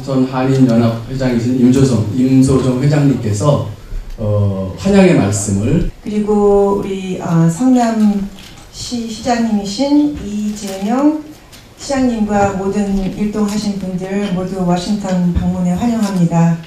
전 한인연합 회장이신 임소정 회장님께서 환영의 말씀을, 그리고 우리 성남시 시장님이신 이재명 시장님과 모든 일동하신 분들 모두 워싱턴 방문에 환영합니다.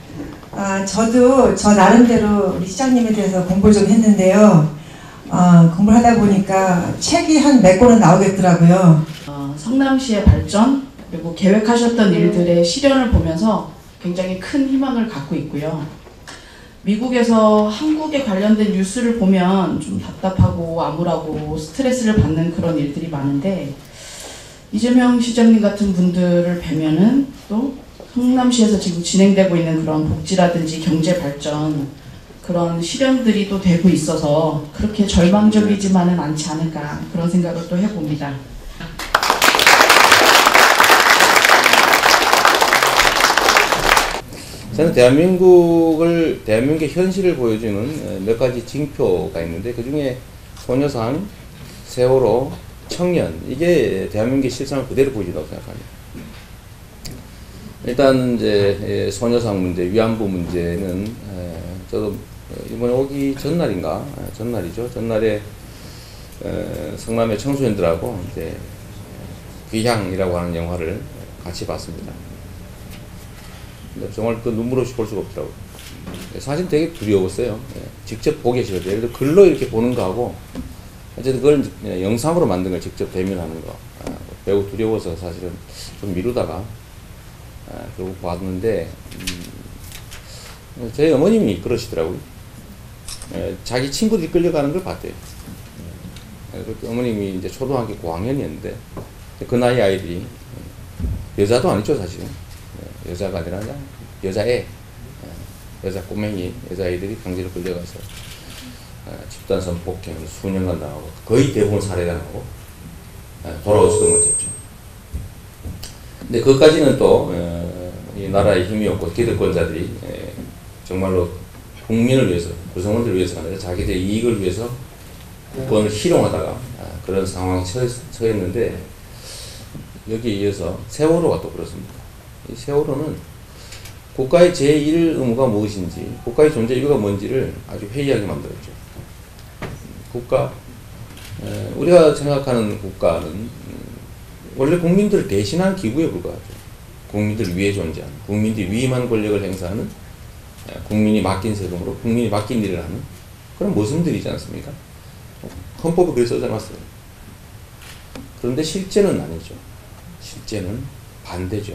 저도 저 나름대로 우리 시장님에 대해서 공부를 좀 했는데요. 공부를 하다 보니까 책이 한 몇 권은 나오겠더라고요. 성남시의 발전 그리고 계획하셨던 일들의 실현을 보면서 굉장히 큰 희망을 갖고 있고요. 미국에서 한국에 관련된 뉴스를 보면 좀 답답하고 암울하고 스트레스를 받는 그런 일들이 많은데, 이재명 시장님 같은 분들을 뵈면은 또 성남시에서 지금 진행되고 있는 그런 복지라든지 경제 발전 그런 실현들이 또 되고 있어서 그렇게 절망적이지만은 않지 않을까, 그런 생각을 또 해봅니다. 저는 대한민국의 현실을 보여주는 몇 가지 징표가 있는데, 그 중에 소녀상, 세월호, 청년, 이게 대한민국의 실상을 그대로 보여준다고 생각합니다. 일단 이제 소녀상 문제, 위안부 문제는 저도 이번에 오기 전날이죠. 전날에 성남의 청소년들하고 이제 귀향이라고 하는 영화를 같이 봤습니다. 정말 그 눈물 없이 볼 수가 없더라고요. 사실 되게 두려웠어요. 직접 보기 싫어요. 예를 들어 글로 이렇게 보는 거하고 어쨌든 그걸 영상으로 만든 걸 직접 대면하는 거 매우 두려워서 사실은 좀 미루다가 결국 봤는데, 저희 어머님이 그러시더라고요. 자기 친구들이 끌려가는 걸 봤대요. 어머님이 이제 초등학교 고학년이었는데 그 나이 아이들이, 여자도 아니죠 사실은, 여자가 아니라 여자애, 여자 꼬맹이 여자아이들이 강제로 끌려가서 집단 성폭행 수년간 당하고 거의 대부분 살해당하고 돌아올 수도 못했죠. 근데 그것까지는 또 이 나라의 힘이 없고 기득권자들이 정말로 국민을 위해서, 구성원들을 위해서가 아니라 자기들의 이익을 위해서 국권을 희롱하다가 그런 상황에 처했는데, 여기에 이어서 세월호가 또 그렇습니다. 이 세월호는 국가의 제1 의무가 무엇인지, 국가의 존재 이유가 뭔지를 아주 회의하게 만들었죠. 우리가 생각하는 국가는 원래 국민들을 대신한 기구에 불과하죠. 국민들을 위해 존재하는, 국민들이 위임한 권력을 행사하는, 국민이 맡긴 세금으로 국민이 맡긴 일을 하는 그런 모습들이지 않습니까? 헌법에 그렇게 써져놨어요. 그런데 실제는 아니죠. 실제는 반대죠.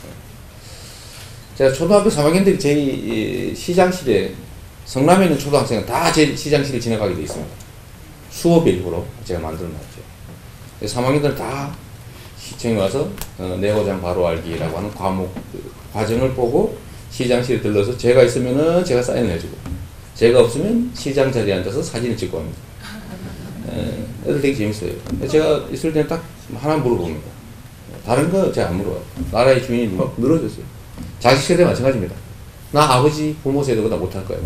제가 초등학교 3학년들이 제 시장실에, 성남에 있는 초등학생은 다 제 시장실을 지나가게 돼 있습니다. 수업 일부로 제가 만들어놨죠. 3학년들은 다 시청에 와서 내고장 바로 알기라고 하는 과정을 보고 시장실에 들러서 제가 있으면은 제가 사인을 해주고, 제가 없으면 시장 자리에 앉아서 사진을 찍고 합니다. 애들 되게 재밌어요. 제가 있을 때는 딱 하나 물어봅니다. 다른 거 제가 안 물어봐요. 나라의 주인이 막 늘어졌어요. 자식 세대 마찬가지입니다. 나 아버지 부모 세대보다 못할 거예요.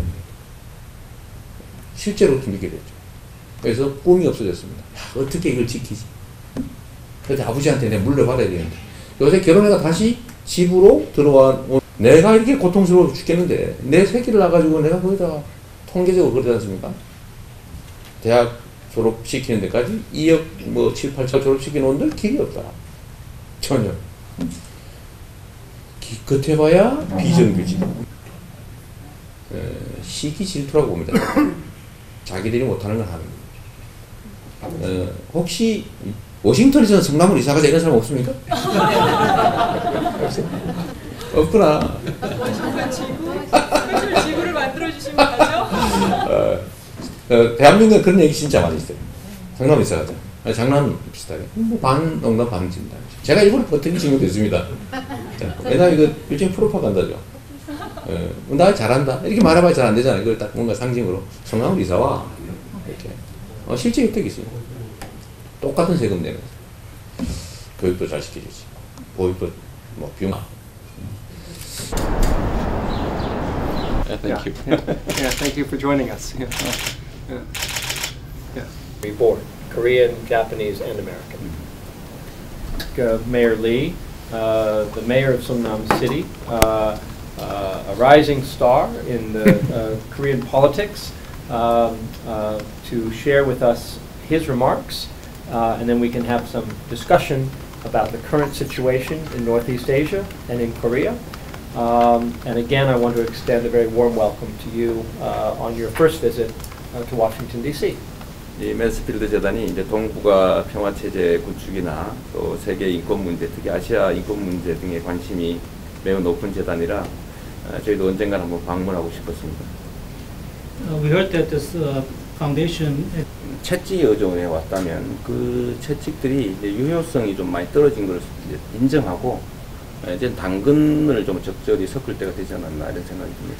실제로 그렇게 믿게 됐죠. 그래서 꿈이 없어졌습니다. 어떻게 이걸 지키지? 그래서 아버지한테 내가 물려받아야 되는데, 요새 결혼해가 다시 집으로 들어온, 내가 이렇게 고통스러워 죽겠는데 내 새끼를 낳아가지고 내가 거기다가 통계적으로 그러지 않습니까? 대학 졸업시키는 데까지 2억 7, 8천 졸업시키는 놈들 길이 없다. 전혀. 기껏해봐야 비정규직. 시기 질투라고 봅니다. 자기들이 못하는 걸 하는 거죠. 혹시 워싱턴에서는 성남으로 이사가자 이런 사람 없습니까? 없구나. 지구를 만들어주신 거죠? 대한민국은 그런 얘기 진짜 많이 있어요. 성남 이사가자. 장난 비슷하게. 반 농담 반 진담. 제가 일부러 버티기 지금 됐습니다. 왜냐면 이거 일종의 프로파간다죠. 나 잘한다. 이렇게 말해봐야 잘 안 되잖아요. 이걸 딱 뭔가 상징으로. 성남으로 이사와. 이렇게. 실제 혜택이 있어요. 똑같은 세금 내면서. 교육도 잘 시켜주지. 보육도 비용. Thank you. Yeah, thank you for joining us. Reborn, Korean, Japanese, and American. Mayor Lee, the mayor of Seongnam City, a rising star in the Korean politics, to share with us his remarks, and then we can have some discussion about the current situation in Northeast Asia and in Korea. And again, I want to extend a very warm welcome to you on your first visit to Washington, D.C. 이 매스필드 재단이 이제 동북아 평화 체제 구축이나 또 세계 인권 문제, 특히 아시아 인권 문제 등에 관심이 매우 높은 재단이라 저희도 언젠가 한번 방문하고 싶었습니다. We heard that this foundation 채찍 여정에 왔다면 그 채찍들이 이제 유효성이 좀 많이 떨어진 걸 이제 인정하고 이제 당근을 좀 적절히 섞을 때가 되지 않았나 이런 생각이 듭니다.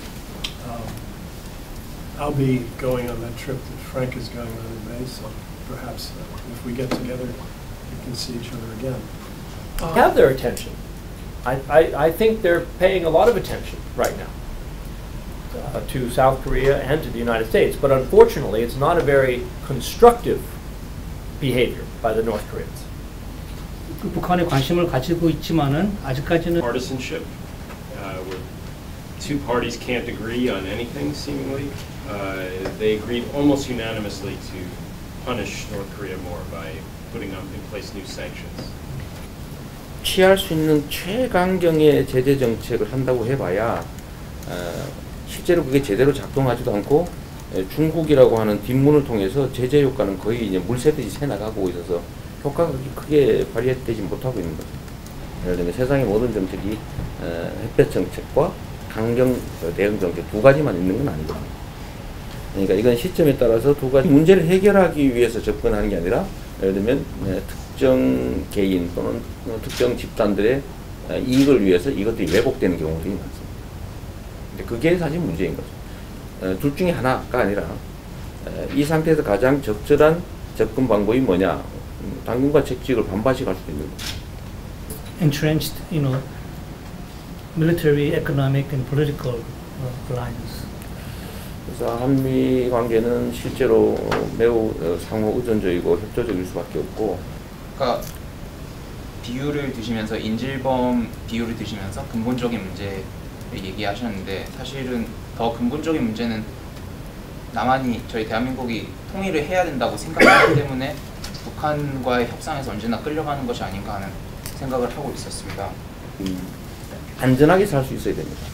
I'll be going on that trip that Frank is going on in May, so perhaps if we get together, we can see each other again. Have their attention. I think they're paying a lot of attention right now to South Korea and to the United States, but unfortunately it's not a very constructive behavior by the North Koreans. 북한에 관심을 가지고 있지만은 아직까지는 partisanship, where two parties can't agree on anything seemingly. They agreed almost unanimously to punish North Korea more by putting in place new sanctions. 취할 수 있는 최강경의 제재 정책을 한다고 해봐야 실제로 그게 제대로 작동하지도 않고 중국이라고 하는 뒷문을 통해서 제재 효과는 거의 이제 물새듯이 새 나가고 있어서 효과가 크게 발휘되지 못하고 있는 거죠. 예를 들면 세상의 모든 정책이 햇볕 정책과 강경 대응 정책 두 가지만 있는 건 아니거든요. 그러니까 이건 시점에 따라서 두 가지 문제를 해결하기 위해서 접근하는 게 아니라 예를 들면 특정 개인 또는 특정 집단들의 이익을 위해서 이것들이 왜곡되는 경우들이 많습니다. 근데 그게 사실 문제인 거죠. 둘 중에 하나가 아니라 이 상태에서 가장 적절한 접근 방법이 뭐냐? 당근과 채찍을 반반씩 할 수도 있는 거죠. entrenched, military, economic, and political alliance. 그래서 한미 관계는 실제로 매우 상호 의존적이고 협조적일 수밖에 없고. 그러니까 비유를 드시면서 인질범 비유를 드시면서 근본적인 문제를 얘기하셨는데 사실은 더 근본적인 문제는 남한이 저희 대한민국이 통일을 해야 된다고 생각하기 때문에 북한과의 협상에서 언제나 끌려가는 것이 아닌가 하는 생각을 하고 있었습니다. 안전하게 살 수 있어야 됩니다.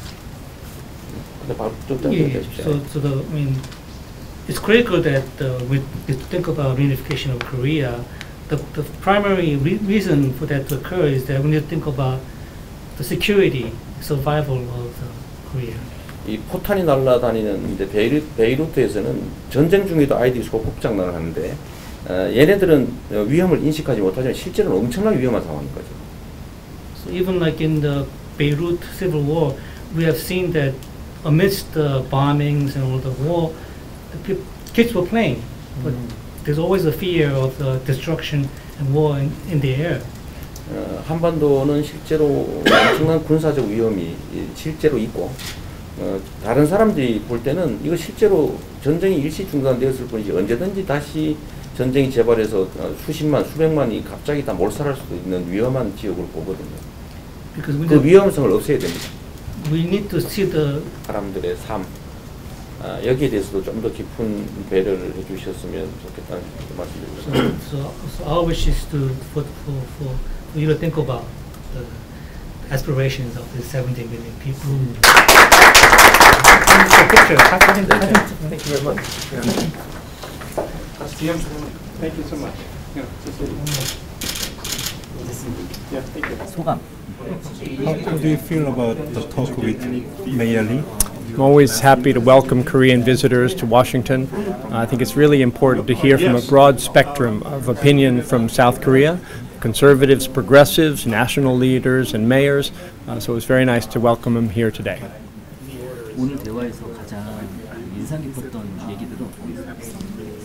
It's critical that we think about reunification of Korea. The primary reason for that to occur is that we need to think about the security, survival of Korea. 이 포탄이 날아다니는 이제 베이루트에서는 전쟁 중에도 아이들이 소꿉장난을 하는데 얘네들은 위험을 인식하지 못하지만 실제로는 엄청나게 위험한 상황인 거죠. So even like in the Beirut civil war, we have seen that amidst the bombings and all the war, the kids were playing, but there's always a fear of the destruction and war in the air. 한반도는 실제로 엄청난 군사적 위험이 실제로 있고 다른 사람들이 볼 때는 이거 실제로 전쟁이 일시 중단되었을 뿐이지 언제든지 다시 전쟁이 재발해서 수십만, 수백만이 갑자기 다 몰살할 수도 있는 위험한 지역으로 보거든요. 그 위험성을 없애야 됩니다. We need to see the 사람들의 삶 여기에 대해서도 좀 더 깊은 배려를 해주셨으면 좋겠다는 말씀드립니다. So our wish is for you to think about the aspirations of the 70 million people. Thank you very much. Thank you so much. Yeah, thank you. 소감. How do you feel about the talk with Mayor Lee? I'm always happy to welcome Korean visitors to Washington. I think it's really important to hear from a broad spectrum of opinion from South Korea, conservatives, progressives, national leaders, and mayors. So it was very nice to welcome him here today. 오늘 대화에서 가장 인상 깊었던 얘기들은 어떤 게 있었어요?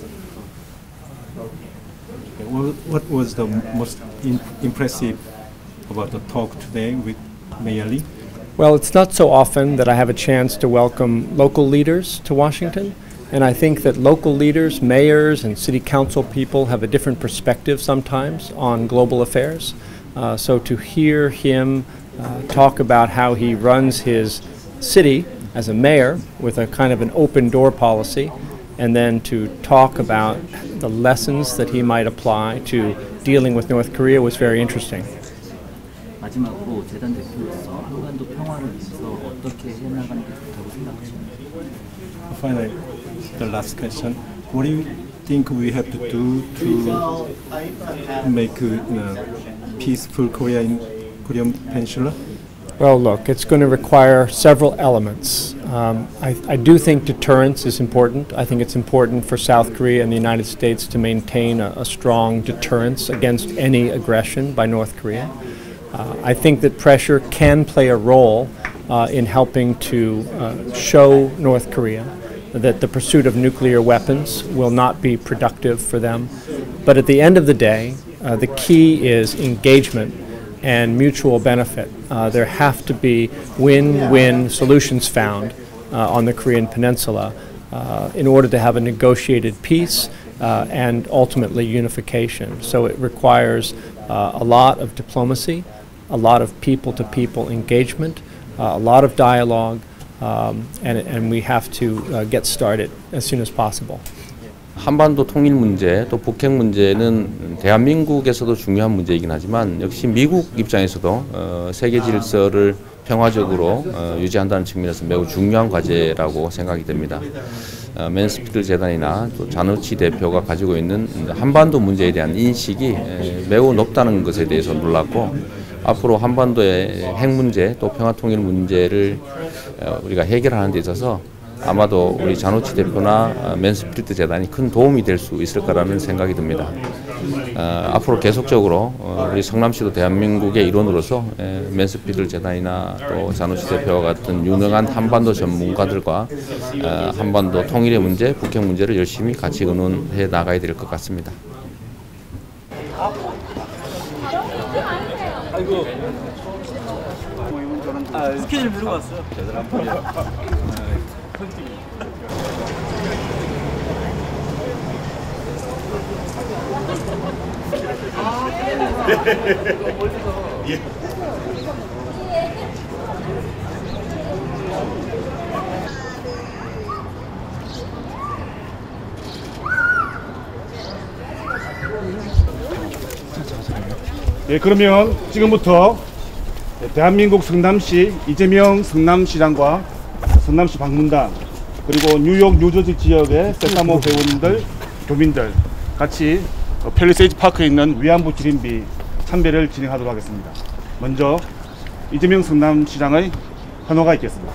What was the most impressive about the talk today with Mayor Lee? Well, it's not so often that I have a chance to welcome local leaders to Washington, and I think that local leaders, mayors, and city council people have a different perspective sometimes on global affairs. So to hear him talk about how he runs his city as a mayor with a kind of an open door policy, and then to talk about the lessons that he might apply to dealing with North Korea was very interesting. 마지막으로 재단 대표로서 한반도 평화를 위해서 어떻게 해나가는 게 좋다고 생각하십니까? Finally, the last question. What do you think we have to do to make peaceful Korea in Korean Peninsula? Well, look, it's going to require several elements. I do think deterrence is important. I think it's important for South Korea and the United States to maintain a strong deterrence against any aggression by North Korea. I think that pressure can play a role in helping to show North Korea that the pursuit of nuclear weapons will not be productive for them. But at the end of the day, the key is engagement and mutual benefit. There have to be win-win solutions found on the Korean Peninsula in order to have a negotiated peace and ultimately unification. So it requires a lot of diplomacy, a lot of people-to-people engagement, a lot of dialogue, and we have to get started as soon as possible. 한반도 통일 문제, 또 북핵 문제는 대한민국에서도 중요한 문제이긴 하지만 역시 미국 입장에서도 세계 질서를 평화적으로 유지한다는 측면에서 매우 중요한 과제라고 생각이 됩니다. 맨스피드 재단이나 또 자누치 대표가 가지고 있는 한반도 문제에 대한 인식이 매우 높다는 것에 대해서 놀랐고, 앞으로 한반도의 핵 문제 또 평화 통일 문제를 우리가 해결하는 데 있어서 아마도 우리 자누치 대표나 맨스피드 재단이 큰 도움이 될 수 있을 거라는 생각이 듭니다. 앞으로 계속적으로 우리 성남시도 대한민국의 일원으로서 맨스피드 재단이나 또 자누치 대표와 같은 유능한 한반도 전문가들과 한반도 통일의 문제, 북핵 문제를 열심히 같이 의논해 나가야 될 것 같습니다. 스케줄 미루고 왔어요. 예, 그러면 지금부터 대한민국 성남시 이재명 성남시장과 성남시 방문단, 그리고 뉴욕 뉴저지 지역의 세사모 회원들, 교민들 같이 팰리세이드 파크에 있는 위안부 기림비 참배를 진행하도록 하겠습니다. 먼저 이재명 성남시장의 환호가 있겠습니다.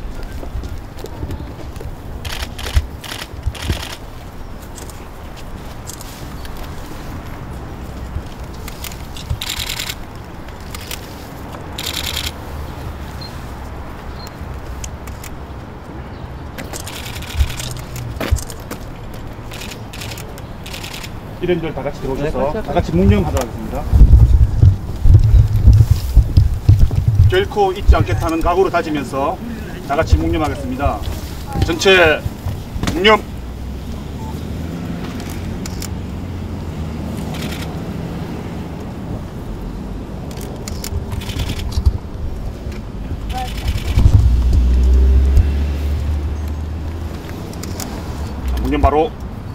일행들 다 같이 들어오셔서 다 같이 묵념하도록 하겠습니다. 결코 잊지 않겠다는 각오를 다지면서 다 같이 묵념하겠습니다. 전체 묵념. 묵념 바로.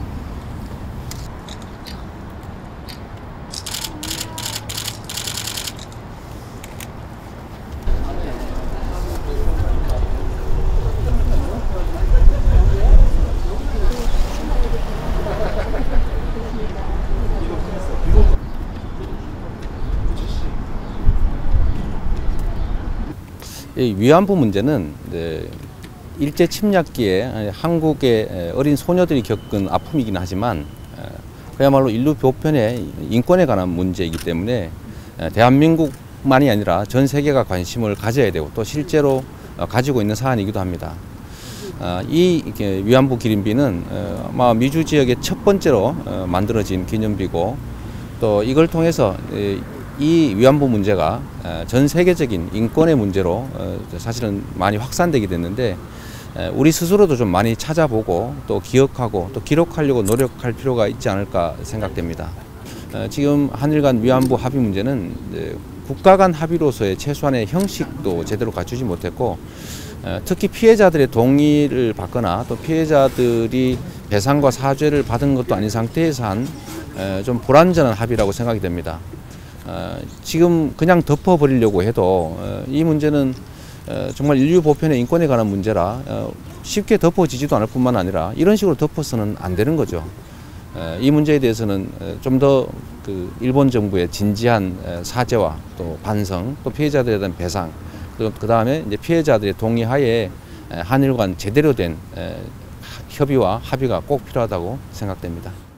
이 위안부 문제는 일제 침략기에 한국의 어린 소녀들이 겪은 아픔이긴 하지만 그야말로 인류 보편의 인권에 관한 문제이기 때문에 대한민국만이 아니라 전 세계가 관심을 가져야 되고 또 실제로 가지고 있는 사안이기도 합니다. 이 위안부 기림비는 아마 미주 지역의 첫 번째로 만들어진 기념비고, 또 이걸 통해서 이 위안부 문제가 전 세계적인 인권의 문제로 사실은 많이 확산되게 됐는데, 우리 스스로도 좀 많이 찾아보고 또 기억하고 또 기록하려고 노력할 필요가 있지 않을까 생각됩니다. 지금 한일 간 위안부 합의 문제는 국가 간 합의로서의 최소한의 형식도 제대로 갖추지 못했고 특히 피해자들의 동의를 받거나 또 피해자들이 배상과 사죄를 받은 것도 아닌 상태에서 한 좀 불완전한 합의라고 생각이 됩니다. 지금 그냥 덮어버리려고 해도 이 문제는 정말 인류 보편의 인권에 관한 문제라 쉽게 덮어지지도 않을 뿐만 아니라 이런 식으로 덮어서는 안 되는 거죠. 이 문제에 대해서는 좀 더 일본 정부의 진지한 사죄와 또 반성, 또 피해자들에 대한 배상, 또 그 다음에 이제 피해자들의 동의하에 한일 간 제대로 된 협의와 합의가 꼭 필요하다고 생각됩니다.